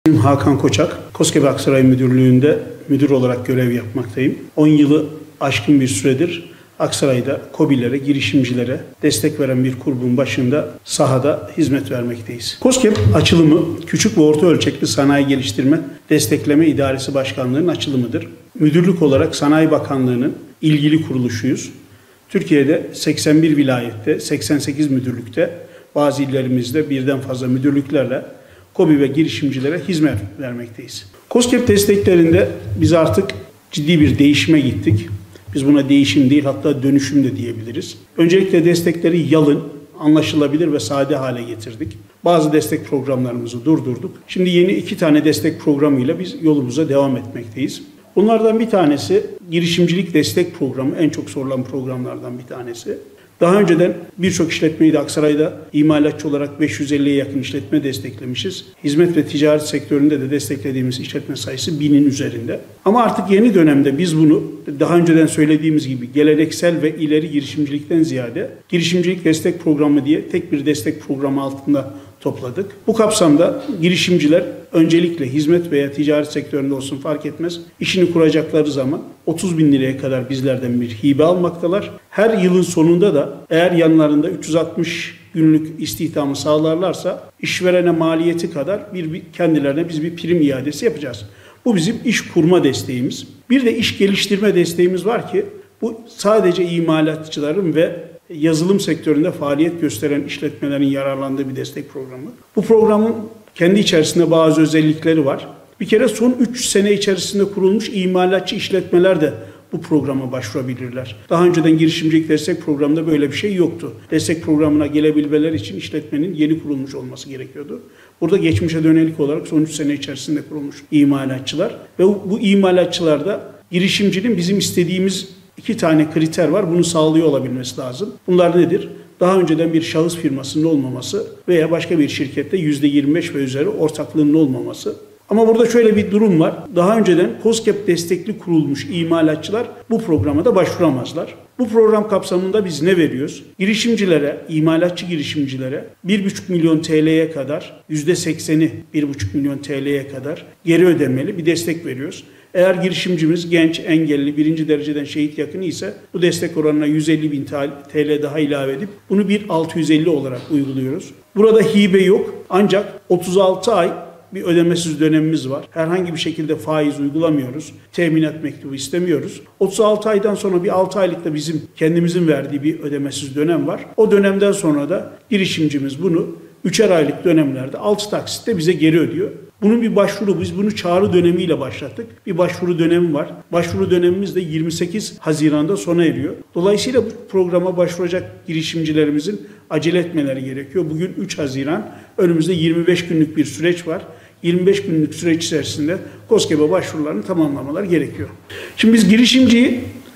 Hakan Koçak, KOSGEB Aksaray Müdürlüğü'nde müdür olarak görev yapmaktayım. 10 yılı aşkın bir süredir Aksaray'da KOBİ'lere, girişimcilere destek veren bir kurumun başında sahada hizmet vermekteyiz. KOSGEB açılımı Küçük ve Orta Ölçekli Sanayi Geliştirme Destekleme İdaresi Başkanlığı'nın açılımıdır. Müdürlük olarak Sanayi Bakanlığı'nın ilgili kuruluşuyuz. Türkiye'de 81 vilayette, 88 müdürlükte, bazı illerimizde birden fazla müdürlüklerle KOBİ ve girişimcilere hizmet vermekteyiz. KOSGEB desteklerinde biz artık ciddi bir değişime gittik. Biz buna değişim değil, hatta dönüşüm de diyebiliriz. Öncelikle destekleri yalın, anlaşılabilir ve sade hale getirdik. Bazı destek programlarımızı durdurduk. Şimdi yeni 2 tane destek programıyla biz yolumuza devam etmekteyiz. Bunlardan bir tanesi girişimcilik destek programı, en çok sorulan programlardan bir tanesi. Daha önceden birçok işletmeyi de Aksaray'da imalatçı olarak 550'ye yakın işletme desteklemişiz. Hizmet ve ticaret sektöründe de desteklediğimiz işletme sayısı 1000'in üzerinde. Ama artık yeni dönemde biz bunu daha önceden söylediğimiz gibi geleneksel ve ileri girişimcilikten ziyade girişimcilik destek programı diye tek bir destek programı altında topladık. Bu kapsamda girişimciler öncelikle hizmet veya ticaret sektöründe olsun fark etmez, işini kuracakları zaman 30.000 liraya kadar bizlerden bir hibe almaktalar. Her yılın sonunda da eğer yanlarında 360 günlük istihdamı sağlarlarsa işverene maliyeti kadar kendilerine biz bir prim iadesi yapacağız. Bu bizim iş kurma desteğimiz. Bir de iş geliştirme desteğimiz var ki bu sadece imalatçıların ve yazılım sektöründe faaliyet gösteren işletmelerin yararlandığı bir destek programı. Bu programın kendi içerisinde bazı özellikleri var. Bir kere son 3 sene içerisinde kurulmuş imalatçı işletmeler de bu programa başvurabilirler. Daha önceden girişimcilik destek programında böyle bir şey yoktu. Destek programına gelebilmeleri için işletmenin yeni kurulmuş olması gerekiyordu. Burada geçmişe dönelik olarak son 3 sene içerisinde kurulmuş imalatçılar ve bu imalatçılarda girişimcinin bizim istediğimiz 2 tane kriter var. Bunu sağlıyor olabilmesi lazım. Bunlar nedir? Daha önceden bir şahıs firmasının olmaması veya başka bir şirkette %25 ve üzeri ortaklığının olmaması. Ama burada şöyle bir durum var. Daha önceden KOSGEB destekli kurulmuş imalatçılar bu programa da başvuramazlar. Bu program kapsamında biz ne veriyoruz? Girişimcilere, imalatçı girişimcilere 1,5 milyon TL'ye kadar, %80'i 1,5 milyon TL'ye kadar geri ödemeli bir destek veriyoruz. Eğer girişimcimiz genç, engelli, 1. dereceden şehit yakını ise bu destek oranına 150.000 TL daha ilave edip bunu 1.650 olarak uyguluyoruz. Burada hibe yok ancak 36 ay bir ödemesiz dönemimiz var. Herhangi bir şekilde faiz uygulamıyoruz. Teminat mektubu istemiyoruz. 36 aydan sonra bir 6 aylık da bizim kendimizin verdiği bir ödemesiz dönem var. O dönemden sonra da girişimcimiz bunu 3'er aylık dönemlerde 6 taksitte bize geri ödüyor. Bunun bir başvuru, biz bunu çağrı dönemiyle başlattık. Bir başvuru dönemi var. Başvuru dönemimiz de 28 Haziran'da sona eriyor. Dolayısıyla bu programa başvuracak girişimcilerimizin acele etmeleri gerekiyor. Bugün 3 Haziran, önümüzde 25 günlük bir süreç var. 25 günlük süreç içerisinde KOSGEB'e başvurularını tamamlamalar gerekiyor. Şimdi biz girişimciyi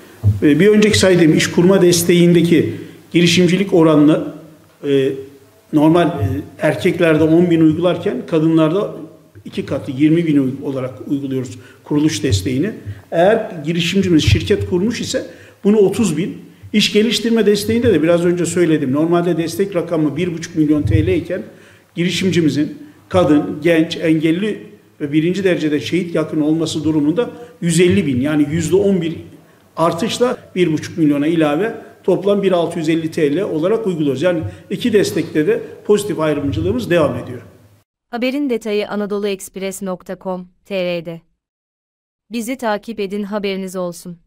bir önceki saydığım iş kurma desteğindeki girişimcilik oranını normal erkeklerde 10.000 uygularken kadınlarda 2 katı 20.000 olarak uyguluyoruz kuruluş desteğini. Eğer girişimcimiz şirket kurmuş ise bunu 30.000. İş geliştirme desteğinde de biraz önce söyledim. Normalde destek rakamı 1,5 milyon TL iken girişimcimizin kadın, genç, engelli ve 1. derecede şehit yakın olması durumunda 150.000 yani %11 artışla 1,5 milyona ilave toplam 1.650 TL olarak uyguluyoruz. Yani 2 destekte de pozitif ayrımcılığımız devam ediyor. Haberin detayı anadoluexpress.com.tr'de. Bizi takip edin, haberiniz olsun.